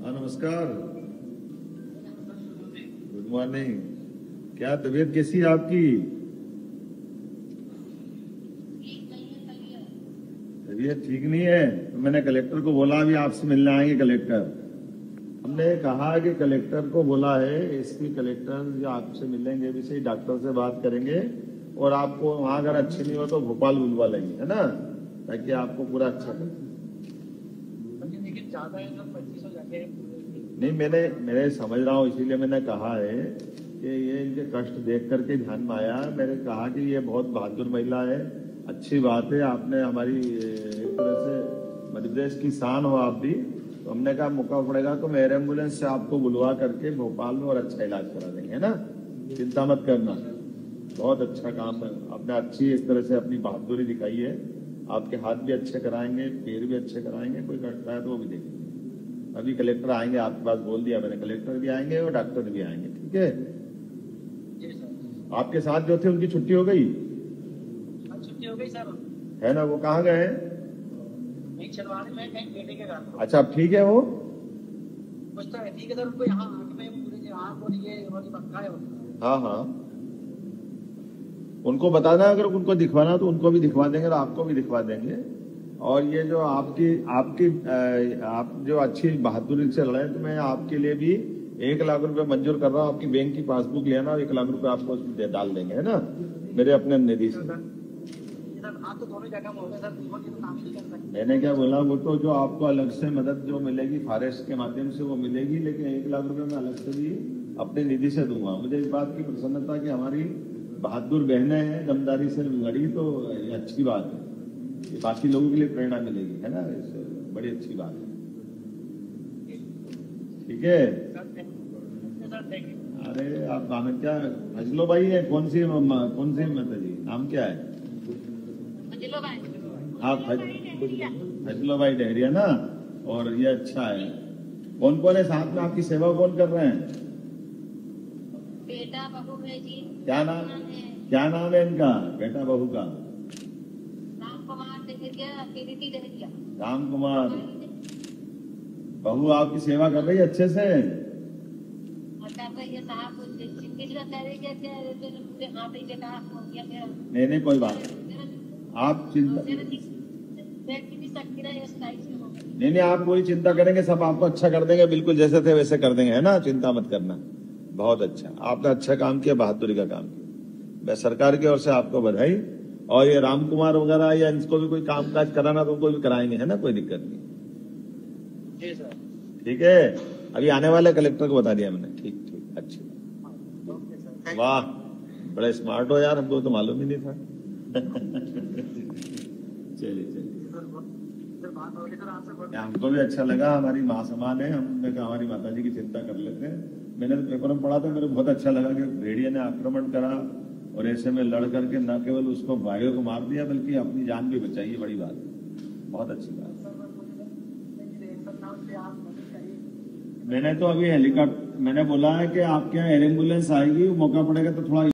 हाँ नमस्कार, good morning. क्या तबीयत कैसी है आपकी? तबीयत ठीक नहीं है तो मैंने कलेक्टर को बोला अभी आपसे मिलने आएंगे कलेक्टर। हमने कहा कि कलेक्टर को बोला है, एसपी कलेक्टर जो आपसे मिलेंगे भी सही, डॉक्टर से बात करेंगे और आपको वहां अगर अच्छी नहीं हो तो भोपाल बुलवा लेंगे, है ना, ताकि आपको पूरा अच्छा कर। लेकिन ज्यादा है ना, 25 हो जाते हैं। नहीं, मैंने समझ रहा हूँ, इसीलिए मैंने कहा है कि ये इनके कष्ट देख करके ध्यान में आया। मैंने कहा कि ये बहुत बहादुर महिला है, अच्छी बात है, आपने हमारी एक तरह से मध्य प्रदेश की शान हो आप भी। तो हमने कहा मौका पड़ेगा तो एयर एम्बुलेंस से आपको बुलवा करके भोपाल में और अच्छा इलाज करा देंगे, है ना, चिंता मत करना। बहुत अच्छा काम है आपने, अच्छी एक तरह से अपनी बहादुरी दिखाई है। आपके हाथ भी अच्छे कराएंगे, पैर भी अच्छे कराएंगे, कोई कटता है तो वो भी देखेंगे। अभी कलेक्टर आएंगे आपके पास, बोल दिया मैंने, कलेक्टर भी आएंगे और डॉक्टर भी आएंगे, ठीक है। जी सर। आपके साथ जो थे उनकी छुट्टी हो गई छुट्टी हो गई सर, है ना, वो कहाँ गए? नहीं चलवाने में कहीं बेटे के घर। अच्छा, अब ठीक है वो? कुछ तो ठीक है सर, उनको यहाँ आँख में पूरे आँख और ये पक्का है। हाँ हाँ, उनको बताना, अगर उनको दिखवाना तो उनको भी दिखवा देंगे और आपको भी दिखवा देंगे। और ये जो आपकी आपकी आप जो अच्छी बहादुरी से लड़े, तो मैं आपके लिए भी 1 लाख रुपए मंजूर कर रहा हूँ। आपकी बैंक की पासबुक लेना और 1 लाख रुपए आपको उसमें डाल देंगे, है ना, मेरे अपने निधि से। आप तो दोनों जगह में हो गए सर, दोनों की तो काम ही नहीं कर सकते। मैंने क्या बोला, वो तो जो आपको अलग से मदद जो मिलेगी फॉरेस्ट के माध्यम से वो मिलेगी, लेकिन 1 लाख रुपए मैं अलग से भी अपने निधि से दूंगा। मुझे इस बात की प्रसन्नता कि हमारी बहादुर बहनें हैं, दमदारी से लड़ी, तो ये अच्छी बात है, ये बाकी लोगों के लिए प्रेरणा मिलेगी, है ना, इससे बड़ी अच्छी बात है, ठीक है। अरे आप नाम क्या, फजलो भाई है? कौन सी माता जी, नाम क्या है? आप फजलो भाई डहरिया ना, और ये अच्छा है। कौन कौन है साथ में, आपकी सेवा कौन कर रहे हैं? बेटा बहू है जी। क्या नाम है इनका, बेटा बहू का? राम कुमार डहरिया, कीर्ति डहरिया। राम कुमार। बहू आपकी सेवा कर रही है अच्छे से? नहीं, कोई बात आप चिंता नहीं, आप कोई चिंता करेंगे, सब आपको अच्छा कर देंगे, बिल्कुल जैसे थे वैसे कर देंगे, है ना, चिंता मत करना। बहुत अच्छा, आपने अच्छा काम किया, बहादुरी का काम किया। मैं सरकार की ओर से आपको बधाई। और ये राम कुमार वगैरह या इनको भी कोई काम काज कराना तो उनको भी कराएंगे, है ना, कोई दिक्कत नहीं। जी सर, ठीक है, अभी आने वाले कलेक्टर को बता दिया मैंने। ठीक, अच्छी, वाह, बड़े स्मार्ट हो यार, हमको तो मालूम ही नहीं था। चलिए, हमको भी अच्छा लगा, हमारी माँ समान है। हमने कहा हमारी माता जी की चिंता कर लेते हैं। मैंने तो पेपर में पढ़ा था, मेरे बहुत अच्छा लगा कि भेड़िया ने आक्रमण करा और ऐसे में लड़ करके न केवल उसको भाइयों को मार दिया बल्कि अपनी जान भी बचाई। ये बड़ी बात है, बहुत अच्छी बात। मैंने तो अभी हेलीकॉप्टर, मैंने बोला है कि आपके यहाँ एयर एम्बुलेंस आएगी, मौका पड़ेगा तो थोड़ा